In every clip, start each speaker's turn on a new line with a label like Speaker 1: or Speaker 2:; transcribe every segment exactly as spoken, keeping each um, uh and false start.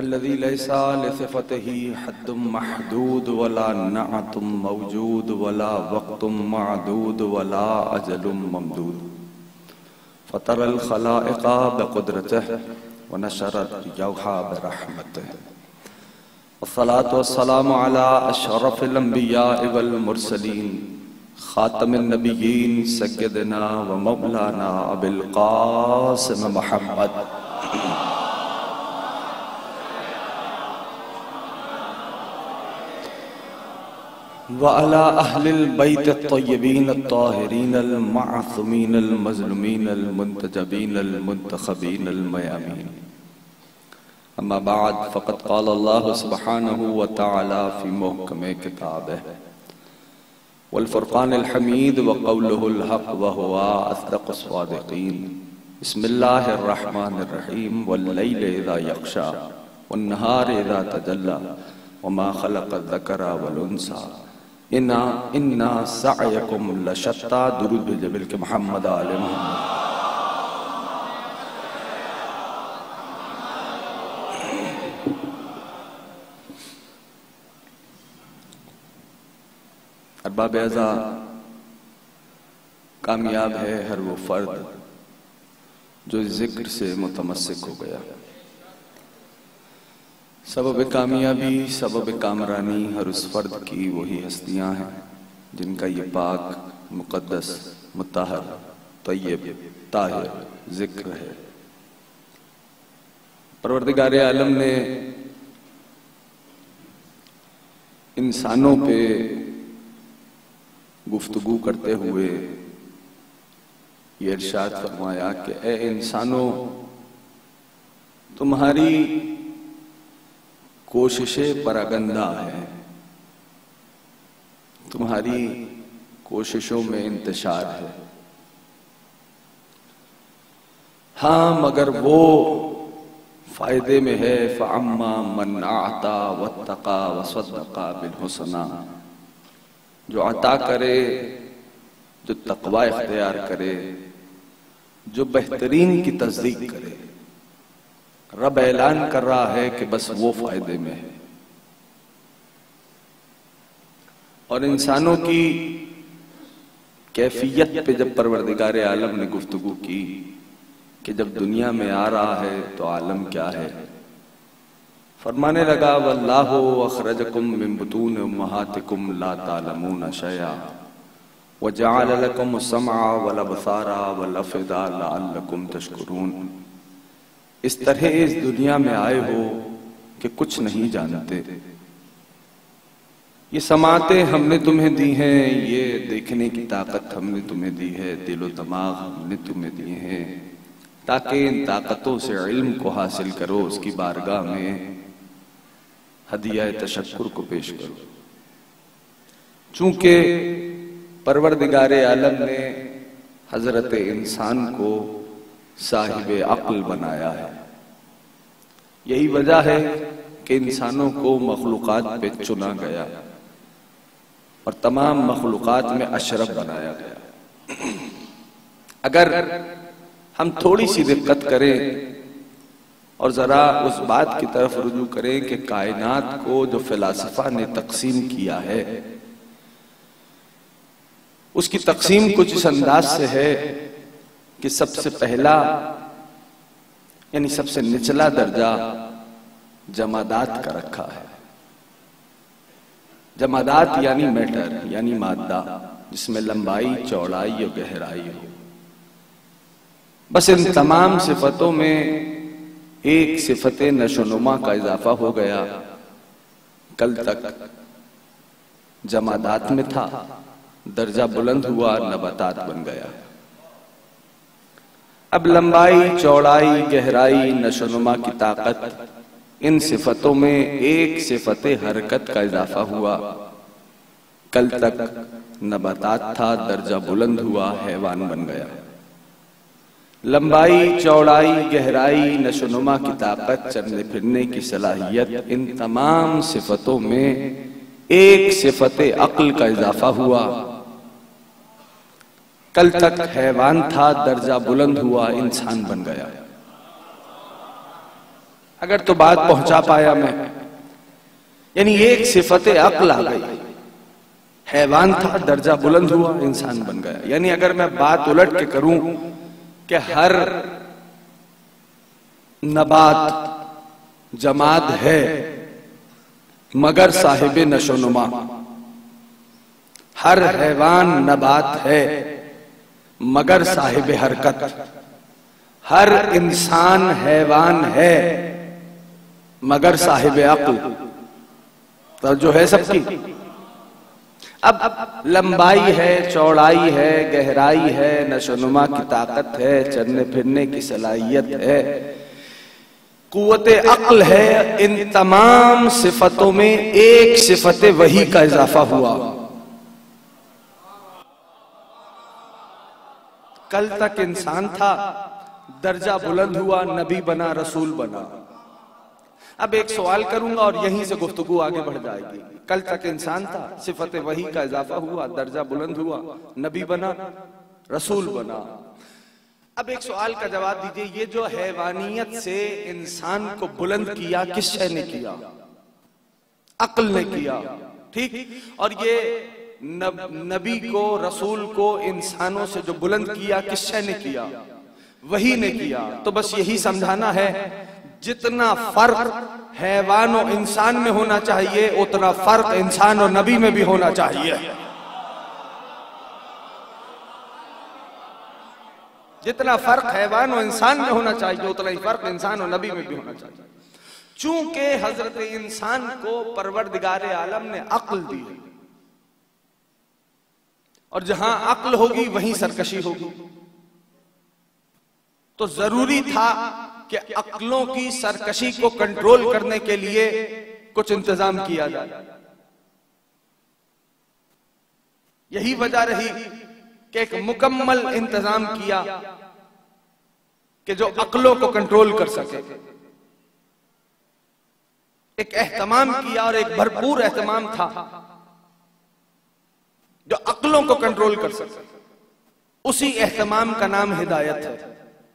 Speaker 1: अल्लज़ी लैसा लिसिफ़तिही हद्दुम महदूद वला नअतुम मौजूद वला वक़्तुम मअदूद वला अजलुम ममदूद फ़तरल ख़लाइक़ बिक़ुद्रतिही व नशरत यौहा बिरहमतिही वस्सलातु वस्सलामु अला अशरफिल अंबिया वल मुरसलीन खातमिन नबिय्यीन सय्यदिना व मौलाना अबुल क़ासिम मुहम्मद व अला अहलिल बैत अत्तय्यबीन अत्ताहिरीन अल-मअसूमीन अल-मज़लूमीन अल-मुंतजबीन अल-मुंतखबीन अल-मयामीन। अम्मा बाद फ़क़द क़ाल अल्लाहु सुब्हानहु व तआला फ़ी मुहकमे किताबिही वल फ़ुरक़ानिल हमीद व क़ौलुहुल हक़ व हुवा अस्दक़ुस सादिक़ीन। बिस्मिल्लाहिर रहमानिर रहीम वल लैलि इज़ा यग़शा वन नहारि इज़ा तजल्ला व मा ख़लक़ज़ ज़करा वल उन्सा इन्ना इन्ना सअयकुम लशत्ता। दुरूद भेजे के मोहम्मद आले मोहम्मद। अरबाब अज़ा, कामयाब है हर वो फर्द जो जिक्र से मुतमस्सिक हो गया। सबब कामयाबी सबब कामरानी हर उस फर्द की वही हस्तियां हैं जिनका ये पाक मुक़द्दस मुत्तहर तय्यब ताहिर जिक्र है। परवरदिगार आलम ने इंसानों पे गुफ्तगू करते हुए ये इरशाद फरमाया कि ए इंसानों, तुम्हारी कोशिशें परागंदा है, तुम्हारी कोशिशों में इंतशार है। हाँ, मगर वो फायदे में है। फ़अम्मा मन अता वत्तक़ा वसद्दक़ा बिल-हुस्ना, जो अता करे, जो तक़वा इख्तियार करे, जो बेहतरीन की तस्दीक करे। रब ऐलान कर रहा है कि बस वो फायदे में है। और इंसानों की कैफियत पे जब परवरदिगार आलम ने गुफ्तगू की कि जब दुनिया में आ रहा है तो आलम क्या है, फरमाने लगा वल्लाहु अखरजकुम मिन बुतून उम्महातिकुम ला तालमून शयआ व जअल लकुमुस समअ वल अबसारा वल अफ़इदा लअल्लकुम तशकुरून। इस तरह इस दुनिया में आए हो कि कुछ नहीं जानते। ये समाते हमने तुम्हें दी हैं, ये देखने की ताकत हमने तुम्हें दी है, दिलो दिमाग हमने तुम्हें दिए हैं ताकि इन ताकतों से इल्म को हासिल करो, उसकी बारगाह में हदिया तशक्कुर को पेश करो। चूंकि परवरदिगार आलम ने हजरत इंसान को साहिब अक्ल बनाया है, यही वजह है कि इंसानों को मखलूकात पे चुना गया और तमाम मखलूकात में अशरफ बनाया गया। अगर हम थोड़ी सी दिक्कत करें और जरा उस बात की तरफ रुजू करें कि कायनात को जो फिलासफा ने तकसीम किया है, उसकी तकसीम कुछ इस अंदाज से है कि सबसे पहला यानी सबसे निचला दर्जा जमादात का रखा है। जमादात यानी मैटर यानी मादा, जिसमें लंबाई चौड़ाई और गहराई हो। बस इन तमाम सिफतों में एक सिफत नशोनुमा का इजाफा हो गया। कल तक जमादात में था, दर्जा बुलंद हुआ, नबातात बन गया। अब लंबाई चौड़ाई गहराई नशोनुमा की ताकत, इन सिफतों में एक सिफत हरकत का इजाफा हुआ। कल तक नबातात था, दर्जा बुलंद हुआ, हैवान बन गया। लंबाई चौड़ाई गहराई नशोनुमा की ताकत, चलने फिरने की सलाहियत, इन तमाम सिफतों में एक सिफत अक्ल का इजाफा हुआ। कल तक हैवान था, दर्जा बुलंद हुआ, इंसान बन गया। अगर तो बात पहुंचा पाया मैं। यानी एक सिफत अक्ल आ गई, हैवान था दर्जा बुलंद हुआ इंसान बन गया। यानी अगर मैं बात उलट के करूं कि हर नबात जमात है मगर साहिब नशोनुमा, हर हैवान नबात है मगर साहिब हरकत, हर इंसान हैवान है मगर साहिब अक्ल। तो जो है सबकी, अब लंबाई है, चौड़ाई है, गहराई है, नशोनुमा की ताकत है, चलने फिरने की सलाहियत है, कुव्वत अक्ल है। इन तमाम सिफतों में एक सिफत वही का इजाफा हुआ। कल तक इंसान था, दर्जा बुलंद हुआ, नबी बना, रसूल बना। अब एक सवाल करूंगा और यहीं से गुफ्तगू आगे बढ़ जाएगी। कल तक इंसान था, सिफत वही का इजाफा हुआ, दर्जा बुलंद हुआ, नबी बना, रसूल बना। अब एक सवाल का जवाब दीजिए, ये जो हैवानियत से इंसान को बुलंद किया किस शय ने किया? अक्ल ने किया, ठीक। और ये नब, नबी को, रसूल को इंसानों से जो बुलंद किया किस शय ने किया? वही ने किया। तो बस यही समझाना है, जितना फर्क हैवान और इंसान में होना चाहिए उतना फर्क इंसान और नबी में भी होना चाहिए। जितना फर्क हैवान और इंसान में होना चाहिए उतना ही फर्क इंसान और नबी में भी होना चाहिए। चूंकि हजरत इंसान को परवरदिगार आलम ने अक्ल दी है, और जहां अक्ल होगी वहीं सरकशी होगी, तो जरूरी था कि अक्लों की सरकशी को कंट्रोल करने के लिए कुछ इंतजाम किया जाए। यही वजह रही कि एक मुकम्मल इंतजाम किया कि जो अक्लों को कंट्रोल कर सके। एक एहतमाम किया और एक भरपूर एहतमाम था जो अक्लों को कंट्रोल कर सके। उसी एहतमाम का नाम हिदायत है।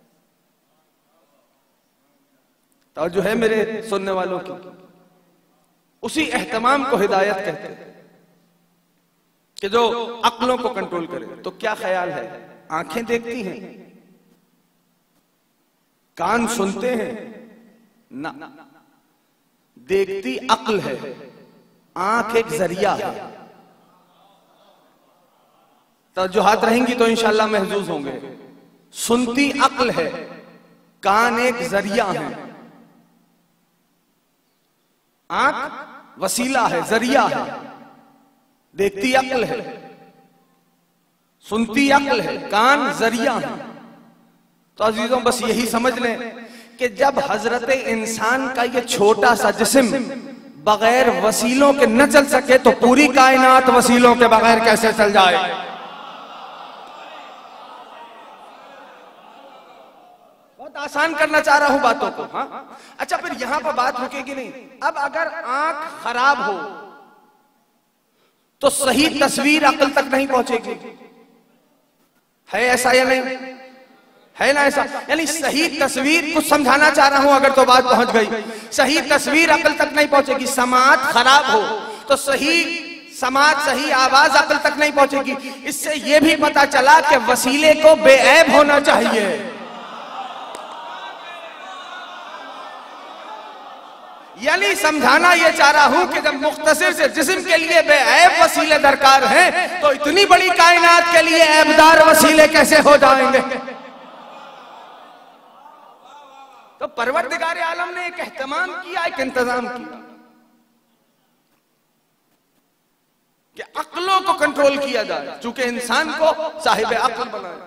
Speaker 1: तो जो है मेरे सुनने वालों की, उसी एहतमाम को हिदायत कहते हैं कि जो अक्लों को कंट्रोल करे। तो क्या ख्याल है, आंखें देखती हैं, कान सुनते हैं ना, देखती अक्ल है, आंख एक जरिया है। तो जो हाथ रहेंगी तो इंशाल्लाह महजूज होंगे। सुनती अक्ल है, कान एक जरिया है, आंख वसीला है, जरिया है, देखती अक्ल है, सुनती अक्ल है, कान जरिया है। तो अजीजों बस यही समझ लें कि जब हजरत इंसान का ये छोटा सा जिस्म बगैर वसीलों के न चल सके तो पूरी कायनात वसीलों के बगैर कैसे चल जाए? बहुत आसान करना चाह रहा हूं बातों को। हाँ, अच्छा, फिर यहां पर बात रुकेगी नहीं। अब अगर आंख खराब हो तो सही तस्वीर अक्ल तक नहीं पहुंचेगी। है ऐसा या नहीं? है ना ऐसा? यानी सही तस्वीर, कुछ समझाना चाह रहा हूं अगर तो बात पहुंच गई। सही तस्वीर अक्ल तक नहीं पहुंचेगी। समात खराब हो तो सही समात, सही आवाज अक्ल तक नहीं पहुंचेगी। इससे यह भी पता चला कि वसीले को बेऐब होना चाहिए। यानी समझाना यह चाह रहा हूं कि जब मुख्तसर से जिस्म के लिए बेऐब वसीले दरकार हैं तो इतनी बड़ी कायनात के लिए ऐबदार वसीले कैसे हो जाएंगे? तो परवरदिगार आलम ने एक एहतमाम किया, एक इंतजाम किया कि अक्लों को कंट्रोल किया जाए, चूंकि इंसान को साहिब अक्ल बनाया।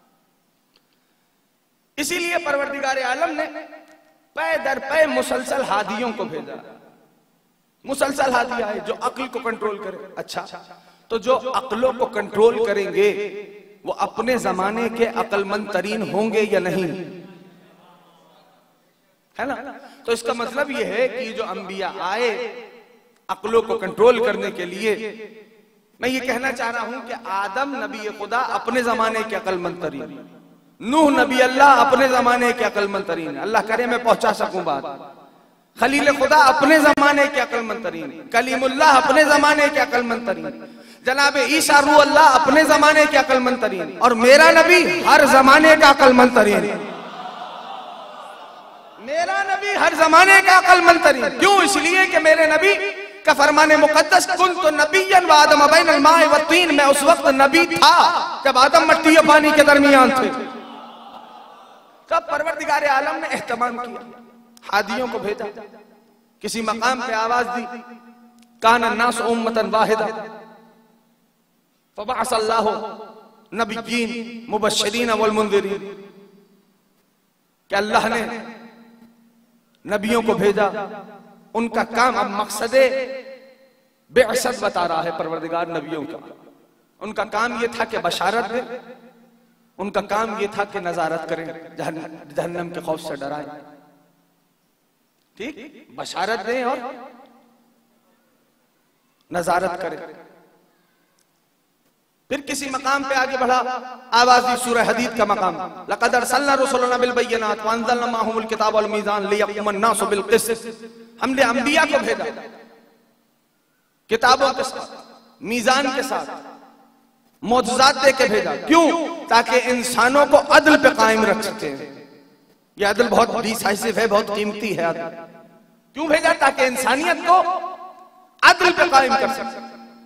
Speaker 1: इसीलिए परवरदिगार आलम ने पै दर पै मुसलसल हादियों को भेजा। मुसलसल हादी आए जो अक्ल को कंट्रोल करे। अच्छा, तो जो अक्लों को कंट्रोल करेंगे वो अपने जमाने के अक्लमंद तरीन होंगे या नहीं? है ना? तो इसका मतलब यह है कि जो अंबिया आए अक्लों को कंट्रोल करने के लिए, मैं ये कहना चाह रहा हूं कि आदम नबी खुदा अपने जमाने के अक्लमंद तरीन, नूह नबी अल्लाह अपने जमाने के अक्लमंद तरीन, अल्लाह करे मैं पहुंचा सकूं बात। खलील खुदा अपने जमाने के अक्लमंद तरीन, कलीमुल्लाह अपने जमाने के अक्लमंद तरीन, जनाब ईसा रूह अल्लाह अपने जमाने के अक्लमंद तरीन, और मेरा नबी हर जमाने का अक्लमंद तरीन। मेरा नबी हर जमाने का अक्लमंद तरीन क्यों? इसलिए कि मेरे नबी का फरमाने मुकद्दस कुन्तु नबिय्यन व आदम बैनल माए व तीन, मैं उस वक्त नबी था जब आदम मट्टी और पानी के दरमियान थे। तब परवरदिगार आलम ने एहतमाम किया, हादियों को भेजा, किसी मकाम पे आवाज दी, काना नास उम्मतन वाहिदा फबअसल्लाहु नबिय्यीन मुबश्शिरीन वल मुंज़िरीन, कि अल्लाह ने नबियों को भेजा, उनका काम, अब मकसदे बेअसद बता रहा है परवरदिगार नबियों का। उनका काम यह था कि बशारत दे, उनका काम यह था कि नजारत करें, जहन्नम के खौफ से डराएं। ठीक, बशारत दें और नजारत करें। फिर किसी मकाम पे आगे बढ़ा, आवाज दी, सूरह हदीद का मकाम, लक़द अरसलना रुसुलना बिल बय्यिनात व अंज़लना माअहुमुल किताब वल मीज़ान लियक़ूमन नासु बिल क़िस्त। हमने अंबिया को भेजा किताबों के साथ, मीज़ान के साथ, मौजज़ात दे के भेजा। क्यों? ताकि इंसानों को अदल पे कायम रख सके। ये अदल बहुत डिसाइसिव है, बहुत कीमती है अदल। क्यों भेजा? ताकि इंसानियत को अदल पे कायम कर सके।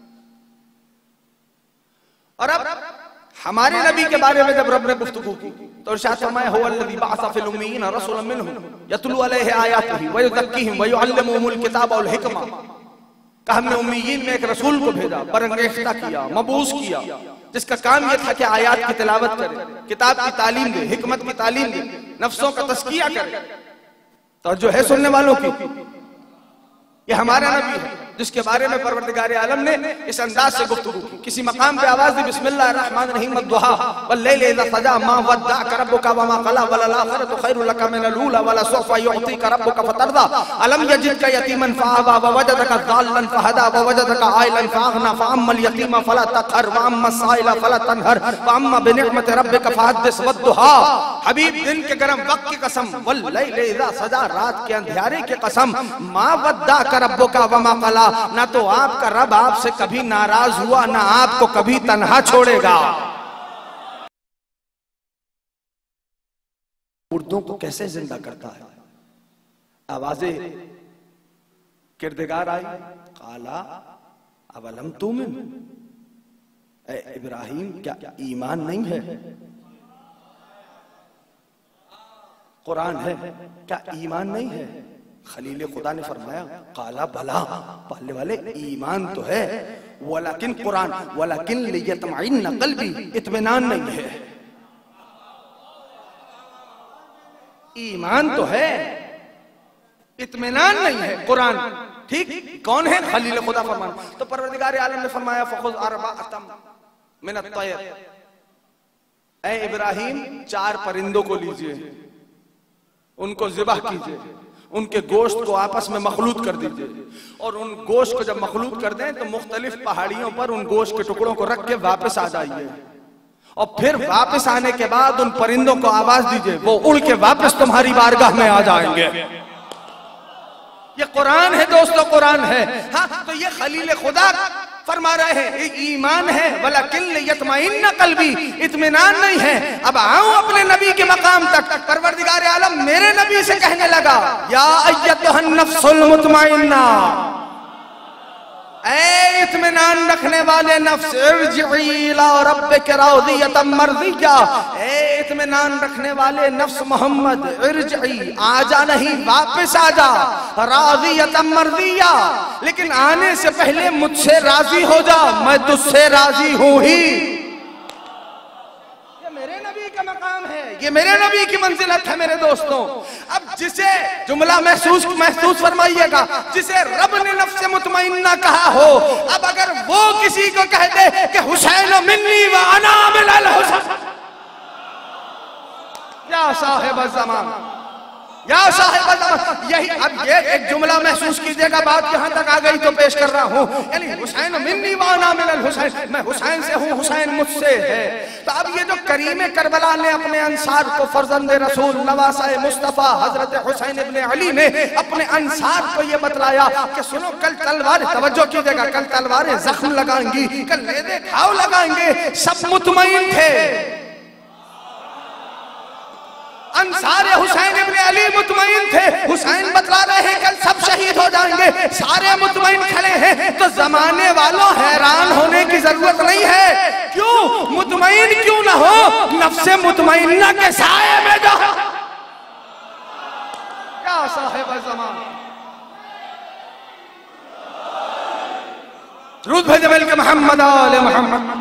Speaker 1: और अब हमारे नबी के बारे में जब रब ने गुफ्तगू की तो इरशाद फरमाया, हुवल्लज़ी बअसा फिल उम्मिय्यीन रसूलन मिनहुम यतलू अलैहि आयातिही व युज़क्कीहिम व युअल्लिमुहुमुल किताब वल हिकमा। कहा हमने उम्मीयीन में एक रसूल को भेजा, बरंगेख्ता किया, मबूस किया, जिसका काम यह था कि आयात की तिलावत करे, किताब की तालीम दे, हिकमत की तालीम दे, नफ्सों का तस्किया करे। तो जो है सुनने वालों की, ये हमारा नबी है जिसके बारे में परवरदिगार आलम ने इस अंदाज से गुफ्तगू की। किसी मकाम पे आवाज दी, बिस्मिल्लाहिर रहमानिर रहीम वद्दुहा वल्लैलि इज़ा सजा मा वद्दअका रब्बुका वमा क़ला वलल आखिरतु खैरुल लका मिनल ऊला वलसौफ़ा युअतीका रब्बुका फतरदा अलम यजिदका यतीमन फआवा ववजदका ज़ाल्लन फहदा ववजदका आइलन फअग़ना फअम्मल यतीमा फला तक़हर वअम्मस साइला फला तनहर वअम्मा बिनिअमति रब्बिका फहद्दिस वद्दुहा। हबीब, दिन के गरम वक्त की कसम, वल्लैलि इज़ा सजा, रात के अंधियारे की कसम, मा वद्दअका रब्बुका वमा क़ला, ना तो आपका रब आपसे कभी नाराज हुआ, ना आपको कभी तन्हा छोड़ेगा। मुर्दों को कैसे जिंदा करता है? आवाजें किरदगार आई, काला अवलम तुमिन, ए इब्राहिम क्या ईमान नहीं है? कुरान है, क्या ईमान नहीं है? खलील खुदा ने फरमाया, काला भला, पहले वाले ईमान तो है, वलाकिन कुरान वलाकिन लियतमइन्न क़ल्बी, इत्मीनान नहीं है। ईमान तो है, इत्मीनान नहीं है। कुरान ठीक, कौन है? खलील खुदा फरमान। तो परवरदिगार आलम ने फरमाया, फखुज़ अर्बअतम मिनत तयर, ऐ इब्राहिम चार परिंदों को लीजिए, उनको ज़िबह कीजिए, उनके गोश्त को आपस में मखलूत कर दीजिए, और उन गोश्त को जब मखलूत कर दें तो मुख्तलिफ पहाड़ियों पर उन गोश्त के टुकड़ों को रख के वापस आ जाइए, और फिर वापस आने के बाद उन परिंदों को आवाज दीजिए, वो उड़ के वापस तुम्हारी बारगाह में आ जाएंगे। ये कुरान है दोस्तों, कुरान है। हाँ, तो ये खलील खुदा फरमा रहे हैं, ईमान है, वलाकिन लियतमइन्न क़ल्बी, इत्मीनान नहीं है। अब आऊं अपने नबी के मकाम तक। परवरदिगार आलम मेरे नबी से कहने लगा, या अय्यतुहन नफ्सुल मुतमइन्ना, ऐ इत्मीनान रखने वाले नफ्स, इरजिई इला रब्बिका राज़ियतम मर्ज़िया, ऐ इत्मीनान रखने वाले नफ्स मोहम्मद, इरजिई, आजा नहीं वापस आजा, राज़ियतम मर्ज़िया, लेकिन आने से पहले मुझसे राजी हो जा, मैं तुझसे राजी हूं ही। ये मेरे नबी का मकाम है, ये मेरे नबी की मंजिलत है मेरे दोस्तों। अब जिसे जुमला महसूस महसूस फरमाइएगा, जिसे रब ने नफ्स मुतमइन्ना कहा हो, अब अगर वो किसी को कह दे कि हुसैन मिन्नी व अना मिनल हुसैन, या साहिब ज़मान, या साहिब यही। अब ये एक जुमला महसूस कीजिएगा, बात यहाँ तक आ गई तो पेश कर रहा हूँ, यानी हुसैन मिन्नी व अना मिनल हुसैन, मैं हुसैन से हूँ, हुसैन मुझसे है। तो अब ये जो करीम करबला ने अपने अंसार को, फर्जंद रसूल नवासाए मुस्तफा हजरत हुसैन इब्ने अली ने अपने अंसार को ये बतलाया कि सुनो, कल तलवार, तवज्जो कीजिएगा, कल तलवारें जख्म लगाएंगी, कल लेदे घाव लगाएंगे। सब मुतमईन थे, अंसार हुसैन इब्ने अली मुतमईन थे। हुसैन बतला रहे हैं कल सब शहीद हो जाएंगे, सारे मुतमईन खड़े हैं। तो जमाने वालों हैरान होने की जरूरत नहीं है। क्यों मुतमईन क्यों ना हो, नफ्से मुतमईना के साए में जो क्या साहिब ज़मान। रूद भेजे मिल के मोहम्मद आले मोहम्मद।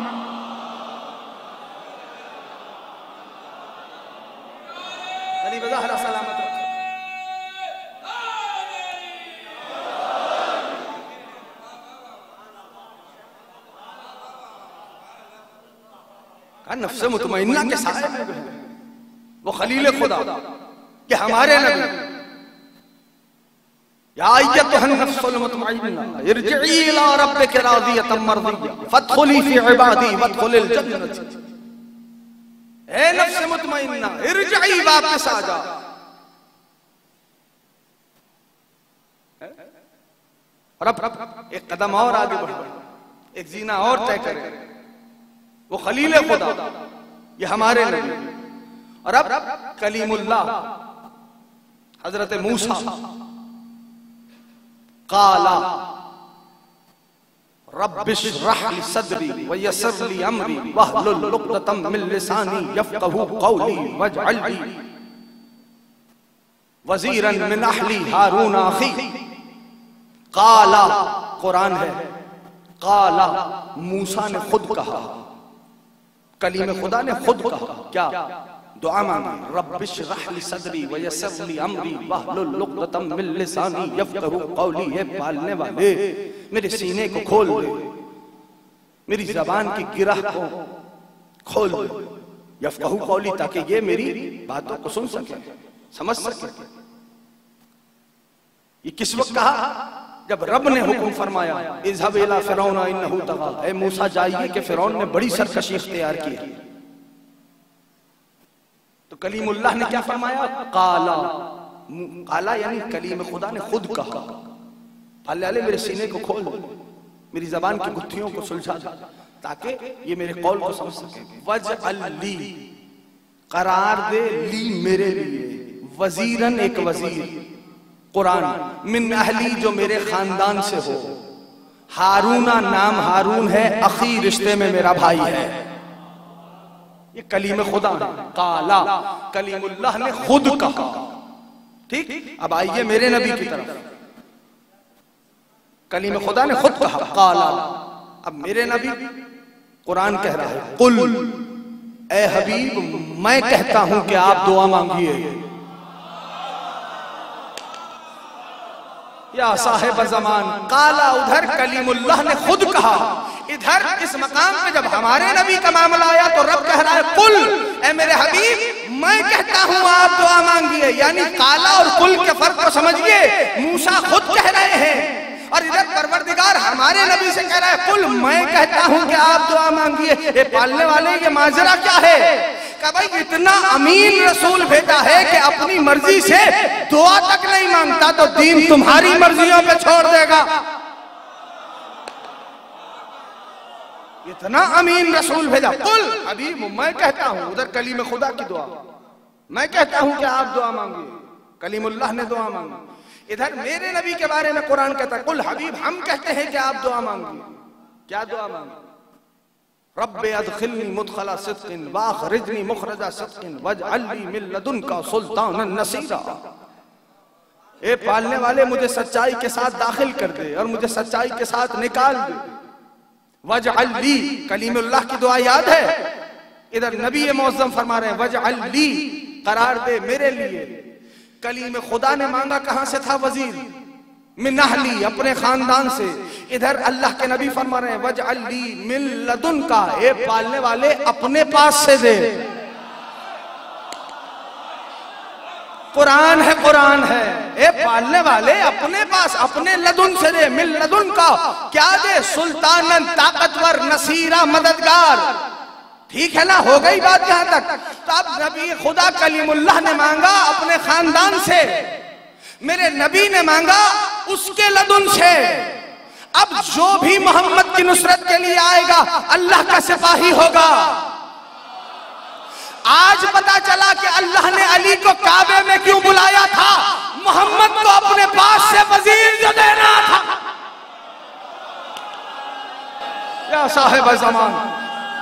Speaker 1: नफ्से मुतमइन्ना के साए में वो खलील खुदा कि हमारे नबी, या अय्यतुहन नफ्सुल मुतमइन्ना इरजिई इला रब्बिक रादियतम मर्दिया फदखुली फी इबादी वदखुलिल जन्नत। ए नफ्स मुतमइन्ना इरजिई, वापस आ जा। और अब एक कदम और आगे बढ़ो, एक जीना और तय करें। वो खलील खुदा, ये हमारे नबी। और अब कलीमुल्लाह हजरत मूसा, काला रब्बिश्रह ली सदरी व यस्सिर ली अमरी वहलुल उक़दतम मिन लिसानी यफ़क़हू क़ौली वजअल ली वज़ीरन मिन अहली हारून अख़ी। काला कुरान है, काला मूसा ने खुद कहा, कलीम खुदा ने खुद कहा। क्या दुआ मांगी, रब्बिश्रह ली सदरी व यस्सिर ली अमरी वहलुल उक़दतम मिन लिसानी यफ़क़हू क़ौली। ये पालने वाले मेरे सीने को खोल दे, मेरी जबान की गिरह को खोल दे, यफ़क़हू क़ौली, ताकि ये मेरी बातों को सुन सके, समझ सके। ये किस वक्त कहा, जब रब ने हुक्म फरमाया इज़हब इला फ़िरऔन इन्नहु तग़ा, ए मूसा जाइए कि फ़िरऔन ने बड़ी सरकशी इख्तियार की है। तो कलीमुल्लाह ने क्या फरमाया, काला, काला यानी कलीम खुदा ने खुद कहा, अल्लाह अल्लाह मेरे सीने को खोल, मेरी जबान की गुत्थियों को सुलझा, ताकि ये मेरे कौल को समझ सके। वजअल ली, करार दे, ली मेरे लिए, वजीरन एक वजीर, कुरान, मिन अहली जो मेरे खानदान से हो, हारूना नाम हारून है, अखी रिश्ते में मेरा भाई है। ये कलीम खुदा है, काला कलीमुल्लाह ने खुद कहा। ठीक, अब आइए मेरे नबी की तरफ। कलीम खुदा ने खुद कहा काला। अब मेरे नबी, कुरान कह रहा है कुल, ए हबीब मैं कहता हूं कि आप दुआ मांगिए। या साहिब ज़मान, काला उधर कलीमुल्लाह ने खुद कहा, इधर इस मकाम पे जब हमारे नबी का मामला आया तो रब कह रहा है कुल, ए मेरे हबीब मैं कहता हूं आप दुआ मांगिए। यानी काला और कुल के फर्क को समझिए। मूसा खुद कह रहे हैं और इधर परवरदिगार हमारे नबी से कह रहा है कुल, मैं कहता हूं कि आप दुआ मांगिए। ये पालने वाले ये माजरा क्या है कि भाई इतना अमीन रसूल भेजा है कि अपनी मर्जी से दुआ तक नहीं मांगता तो दीन तुम्हारी मर्जियों पे छोड़ देगा। इतना अमीन रसूल भेजा, कुल अभी मैं कहता हूं, उधर कलीम खुदा की दुआ, मैं कहता हूं कि आप दुआ मांगिए। कलीमुल्लाह ने दुआ मांगी। इधर मेरे नबी के बारे में कुरान कहता है कुल हबीब हम कहते हैं कि आप दुआ मांगिए। क्या दुआ मांगी, रब्बे अदखिलनी मुदखला सिद्क़िन व अखरिजनी मुखरजा सिद्क़िन वजअल ली मिन लदुनका सुल्तानन नसीरा। ए पालने वाले मुझे सच्चाई के साथ दाखिल कर दे और मुझे सच्चाई के साथ निकाल दे। वजअल ली, कलीमुल्लाह की दुआ याद है। इधर नबी मुअज़्ज़म फरमा रहे हैं वजअल ली, करार दे मेरे लिए। कलीम खुदा ने मांगा कहां से था, वजीर, मिन अहली, अपने खानदान से। इधर अल्लाह के नबी फरमा रहे हैं वजअल ली मिन लदुनका, ए पालने वाले अपने पास से दे। कुरान है, कुरान है। ए पालने वाले अपने पास अपने लदुन से दे, मिल लदुन का क्या दे, सुल्तानन ताकतवर नसीरा मददगार। ठीक है ना, हो गई बात यहां तक। तो अब नबी खुदा कलीमुल्लाह ने मांगा अपने खानदान से, मेरे नबी ने मांगा उसके लदुन से। अब जो भी मोहम्मद की नुसरत के लिए आएगा अल्लाह का सिपाही होगा। आज पता चला कि अल्लाह ने अली को काबे में क्यों बुलाया था, मोहम्मद को अपने पास से वजीर जो देना था। या साहिब ज़मान,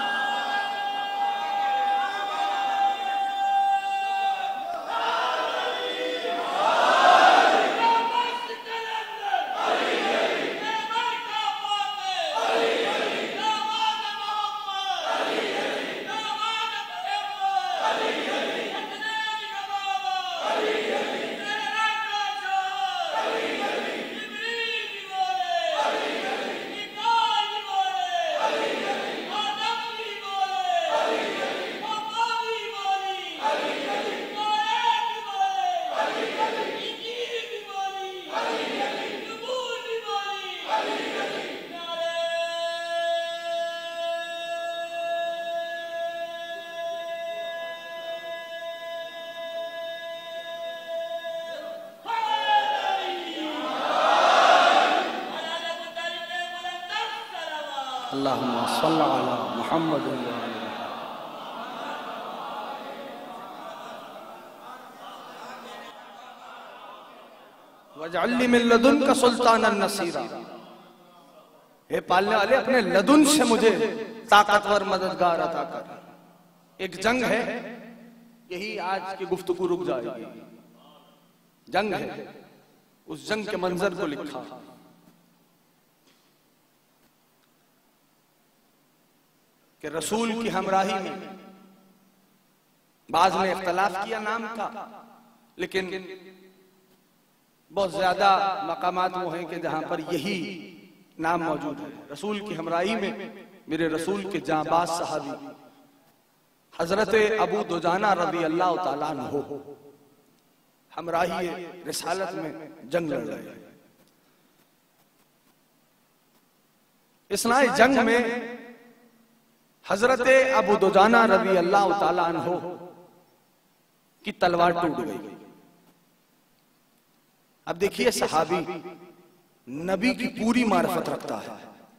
Speaker 1: अल्लाहुम्मा सल्ली अला मुहम्मद वजअलनी मिन लदुनका सुल्तानन नसीरा। हे पालने वाले, अपने लदुन से मुझे ताकतवर मददगार अता कर। एक जंग है, यही आज की गुफ्तगू रुक जाएगी। जंग है, उस जंग के मंजर को लिखा। कि रसूल की हमराही में बाज ने इख्तलाफ किया नाम का, लेकिन बहुत ज्यादा मकामात वो हैं कि जहां पर यही नाम मौजूद है। रसूल की हमराही में मेरे रसूल के जांबाज सहाबी हजरत अबू दुजाना रज़ी अल्लाह ताला अन्हु हमराही रिसालत में जंग लड़ रहे हैं। इस्नाए जंग में हजरत अबू दुजाना रज़ी अल्लाह ताला अन्हु की तलवार टूट गई। अब देखिए, सहाबी नबी की पूरी मार्फत रखता है,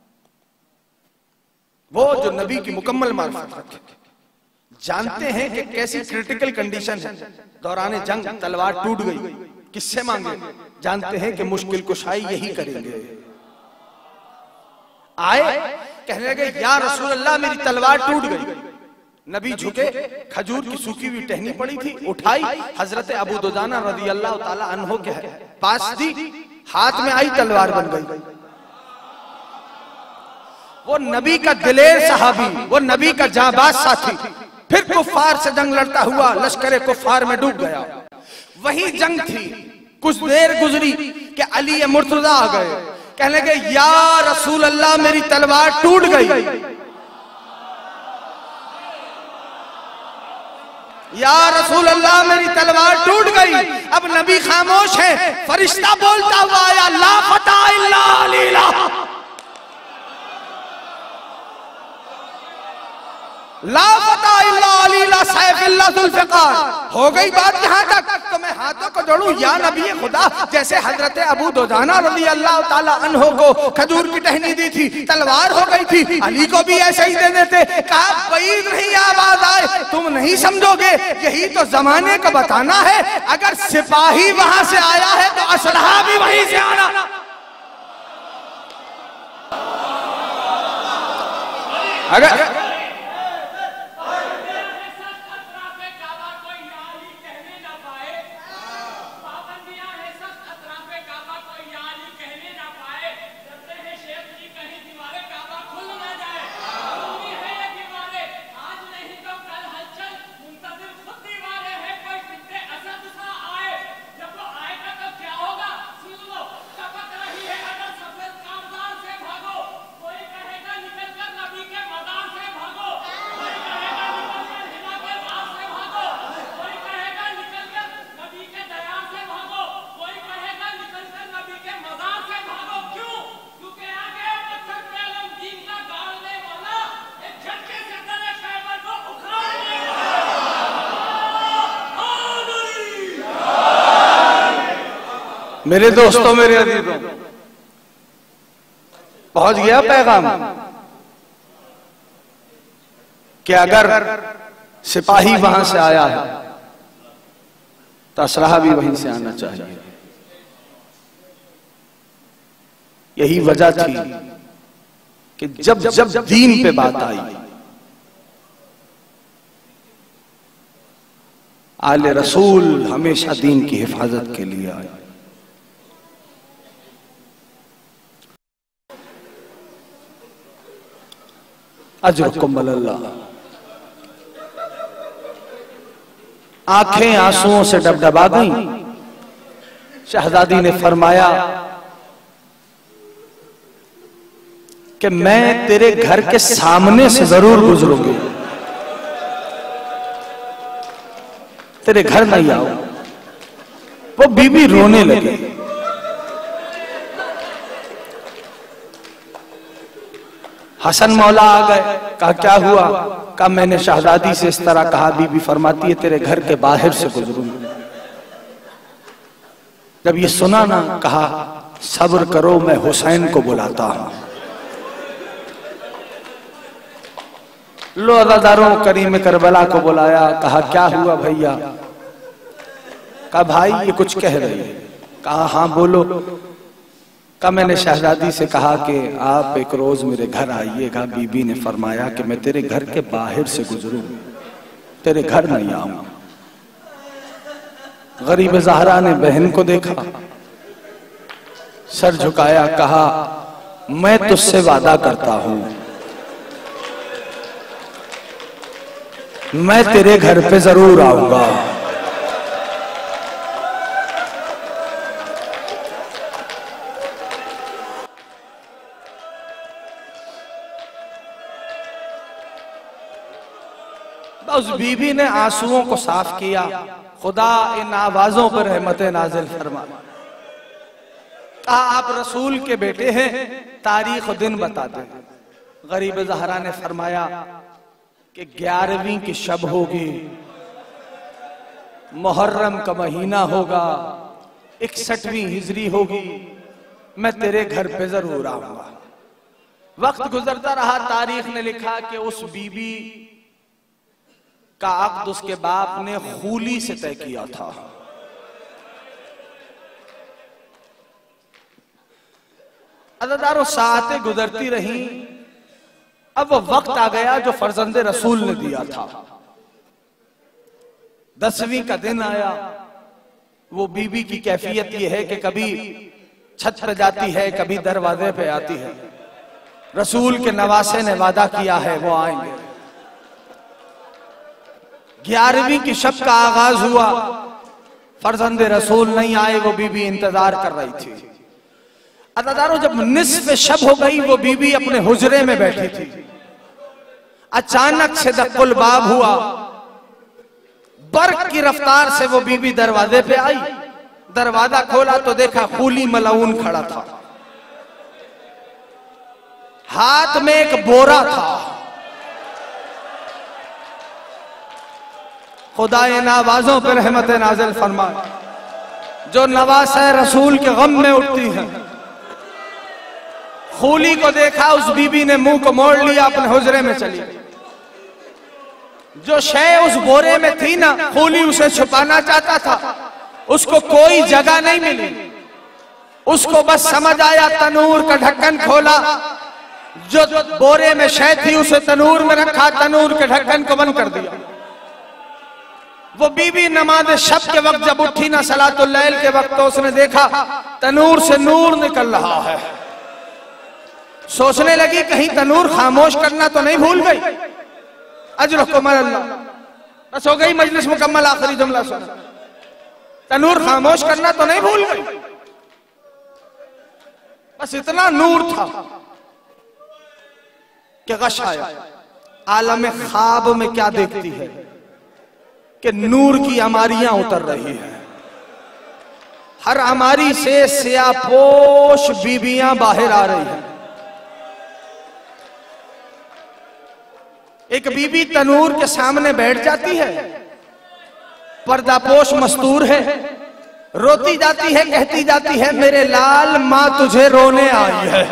Speaker 1: वो जो नबी की मुकम्मल मार्फत रखे, जानते हैं कि कैसी क्रिटिकल कंडीशन है। दौरान जंग तलवार टूट गई, किससे मांगे? जानते हैं कि मुश्किल कुशाई यही करेंगे। आए, कहने लगे या रसूल अल्लाह मेरी तलवार टूट गई। नबी झुके, खजूर की सूखी हुई टहनी पड़ी थी, उठाई, हजरत अबू दुजाना रज़ी अल्लाह ताला अन्हु के पास दी, हाथ में आई, तलवार बन गई। वो नबी का दिलेर सहाबी, वो नबी का जाबाज साथी, फिर कुफार से जंग लड़ता हुआ लश्करे कुफार में डूब गया। वही जंग थी, कुछ देर गुजरी कि अली मुर्तजा आ गए। कहने लगे या रसूल अल्लाह मेरी तलवार टूट गई। या रसूल अल्लाह मेरी तलवार टूट गई। अब नबी खामोश है, फरिश्ता बोलता हुआ आया, ला फता इल्ला अलीला, ला फता इल्ला अलीला सैफिल्ला जुल्फ़िकार। हो गई बात यहां तक तो मैं हाथों को जोड़ूं, या नबी खुदा, जैसे हजरत अबू दुजाना रज़ी अल्लाह ताला अन्हु को खजूर की टहनी दी थी, तलवार हो गई थी, अली को भी ऐसे ही दे देते। कहा बईद नहीं आवाज आए, तुम नहीं समझोगे, यही तो जमाने का बताना है। अगर सिपाही वहां से आया है तो असलहा भी वहीं से आना। अगर
Speaker 2: से भागो, कोई कहेगा निकल कर नबी के मैदान से
Speaker 1: मेरे दोस्तों, मेरे अजीजों, पहुंच गया पैगाम कि अगर सिपाही वहां से आया है तो असराहा भी वहीं से आना चाहिए। यही वजह थी कि जब जब दीन पे बात आई, आले रसूल हमेशा दीन की हिफाजत के लिए आए। अजरकुम अल्लाह। आंखें आंसुओं से डबडबा गईं। शहजादी ने फरमाया कि मैं तेरे घर के सामने से जरूर गुजरूंगी, तेरे घर नहीं आओ। वो बीबी रोने लगी। हसन मौला आ गए, कहा क्या हुआ? कहा मैंने शहजादी से इस तरह कहा, बीबी फरमाती है तेरे घर के बाहर से गुजरूंगी। जब ये सुना ना, कहा सब्र करो, मैं हुसैन को बुलाता हूं। लो अज़ादारों, करीम करबला को बुलाया। कहा क्या हुआ भैया? कहा भाई ये कुछ कह रही है। कहा हाँ बोलो। कहा मैंने शहजादी से कहा कि आप एक रोज मेरे घर आइएगा। बीबी ने फरमाया कि मैं तेरे घर के बाहर से गुजरूं, तेरे घर नहीं आऊंगा। गरीब ज़हरा ने बहन को देखा, सर झुकाया, कहा मैं तुझसे वादा करता हूं, मैं तेरे घर पे जरूर आऊंगा। उस बीबी ने आंसुओं को साफ किया। खुदा इन आवाजों पर रहमत नाजिल फरमा। कहा आप रसूल के बेटे हैं, तारीख दिन बता दें। गरीब ज़हरा ने फरमाया कि ग्यारहवीं की शब होगी, मुहर्रम का महीना होगा, इकसठवीं हिजरी होगी, मैं तेरे घर पे जरूर आऊंगा। वक्त गुजरता रहा, तारीख ने लिखा कि उस बीबी का अक्द उसके बाप ने खूली से तय किया था। अज़ादारों, सातें गुजरती रहीं। अब वो वक्त आ गया जो फर्जंद रसूल ने दिया था। दसवीं का दिन आया। वो बीबी की कैफियत ये है कि कभी छत पर जाती है, कभी दरवाजे पे आती है। रसूल के नवासे ने वादा किया है वो आएंगे। ग्यारहवीं की शब का आगाज हुआ, फर्जंद रसूल नहीं आए। वो बीबी इंतजार कर रही थी। अज़ादारों, जब निस्फ शब हो गई, वो बीबी अपने हुजरे में बैठी थी। अचानक से दक्कुल बाब हुआ। बर्क की रफ्तार से वो बीबी दरवाजे पे आई। दरवाजा खोला तो देखा खूली मलऊन खड़ा था। हाथ में एक बोरा था। खुदा इन आवाजों पर रहमत नाजिल फरमा जो नवासा रसूल के गम में उठती है। खूली को देखा, उस बीबी ने मुंह को मोड़ लिया, अपने हुजरे में चली। जो शय उस बोरे में थी ना, खूली उसे छुपाना चाहता था, उसको कोई जगह नहीं मिली। उसको बस समझ आया, तनूर का ढक्कन खोला, जो बोरे में शय थी उसे तनूर में रखा, तनूर के ढक्कन को बंद कर दिया। वो बीबी नमाज शब के वक्त जब उठी ना, सलातुल लैल के वक्त, तो उसने देखा तनूर से नूर निकल रहा है। सोचने लगी कहीं तनूर खामोश करना तो नहीं भूल गई। अजरकुम अल्लाह। बस हो गई मजलिस मुकम्मल, आखिरी जुमला सुना। तनूर खामोश करना तो नहीं भूल गई। बस इतना नूर था कि गश आया। आलम ख्वाब में क्या देखती है कि नूर की अमारियां उतर रही है। हर अमारी से सियापोश बीबियां बाहर आ रही हैं। एक बीबी तनूर के सामने बैठ जाती है, पर्दापोश मस्तूर है, रोती जाती है, कहती जाती है मेरे लाल माँ तुझे रोने आई है।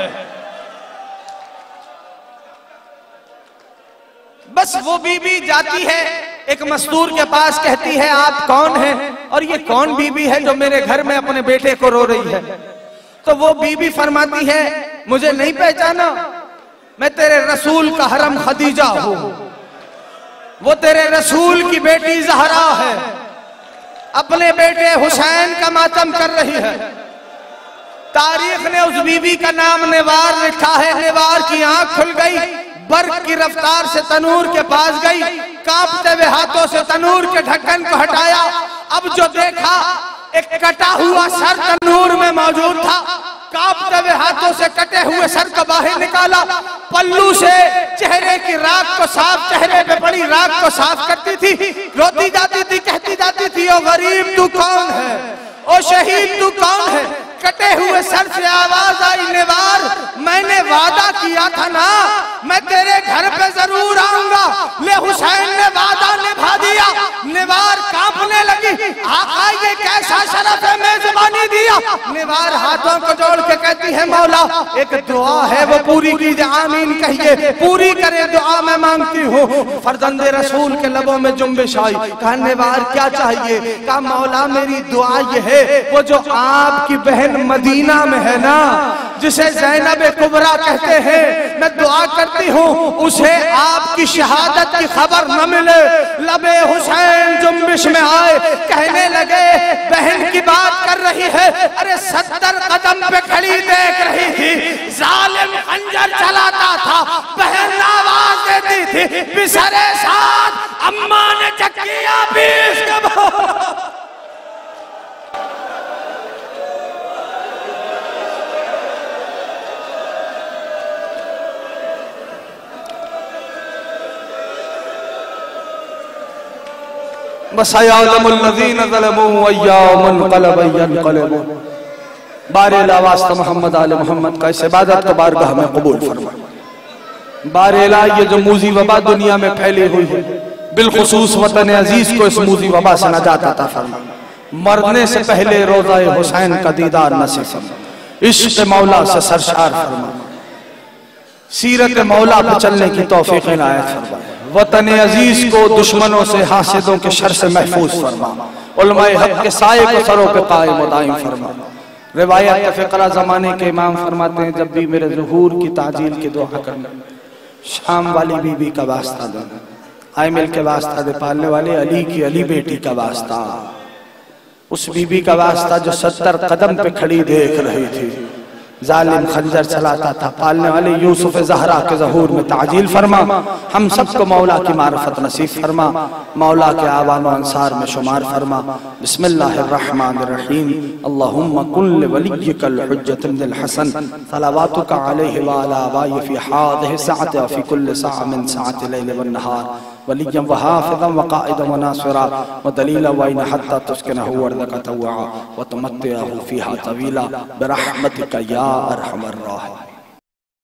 Speaker 1: बस वो बीबी जाती है एक मजदूर के पास, कहती है आप कौन हैं और ये कौन बीबी है जो मेरे घर में अपने बेटे को रो रही है। तो वो बीबी फरमाती है मुझे नहीं पहचाना, मैं तेरे रसूल का हरम खदीजा हूं, वो तेरे रसूल की बेटी ज़हरा है, अपने बेटे हुसैन का मातम कर रही है। तारीख ने उस बीबी का नाम निवार लिखा है। निवार की आंख खुल गई, बर्क की रफ्तार से तनूर के पास गई, कांपते हुए हाथों से तनूर के ढक्कन को हटाया। अब जो देखा एक कटा हुआ सर तनूर में मौजूद था। कांपते हुए हाथों से कटे हुए सर को बाहर निकाला, पल्लू से चेहरे की राख को साफ, चेहरे पे पड़ी राख को साफ करती थी, रोती जाती थी, कहती जाती थी ओ गरीब तू कौन है, ओ शहीद तू कौन है। कटे हुए सर से आवाज आई निवार मैंने वादा किया था ना मैं तेरे घर पे जरूर आऊंगा, ले हुसैन ने वादा निभा दिया। निवार कांपने लगी, आका ये कैसा शरफ है, मेजबानी दिया। निवार हाथों को जोड़ के कहती है मौला एक दुआ है वो पूरी कीजिए, आमीन कहिए, पूरी करे दुआ मैं मांगती हूँ। फरजंदे रसूल के लबों में जुम्बिश आई, कहा निवार क्या चाहिए, कहा मौला मेरी दुआ ये है वो जो आपकी बहन मदीना में है ना जिसे ज़ैनब कुबरा कहते हैं, मैं दुआ करती हूँ उसे आपकी शहादत की खबर न मिले। लबे हुसैन जुम्बिश में आए, कहने लगे बहन की बात कर रही है, अरे सत्तर कदम पे खड़ी देख रही थी, जालिम खंजर चलाता था, बहन आवाज देती थी बिसरे साथ अम्मा ने चक्कियां पीस के मोहम्मद आले मोहम्मद का इस इबादत को बारगाह में कबूल फरमा। बारेला ये जो मूजी वबा दुनिया में फैली हुई है, बिलखुसूस वतन अजीज को इस मूजी वबा से नजात अता फरमा। मरने से पहले रोज़ाए हुसैन का दीदार नसीब फरमा, इश्क़ मौला से सरशार फरमा, सीरत मौला पे चलने की तौफीक इनायत फरमा। वतन अजीज को दुश्मनों से, हासिदों के शर से महफूज फरमा। उलमाए हक के साए को सरों पे कायम व दायम फरमा। रिवायत फ़िक़रा ज़माने के इमाम फरमाते हैं जब भी मेरे ज़ुहूर की ताजील की दुआ करना, शाम वाली बीबी का वास्ता देना, आयमिल के वास्ता दे, पालने वाले अली की अली बेटी का वास्ता, उस बीबी का वास्ता जो सत्तर कदम पे खड़ी देख रही थी, जालिम खंजर चलाता था, पालने वाले यूसुफ ज़हरा के ज़हूर में ताजील फरमा। हम सबको मौला की मारफत नसीब फरमा, मौला के आवान व अंसार में शुमार फरमा। बिस्मिल्लाहिर्रहमानिर्रहीम। अल्लाहुम्मा कुल वलिय्यकल हुज्जतुल हसन सलावातुका अलैहि व अला आबाइहि फी हादिहि सअति व फी कुल्लि सअ मिन सअति लैल व नहार वलिय्यन व हाफ़िज़न व क़ाइदन व नासिरा व दलीलन व इन हत्ता तुस्किनहु अर्दका तव्वा व तुमत्तिअहु फ़ीहा तवीला बिरहमतिका या अरहमर राहिमीन।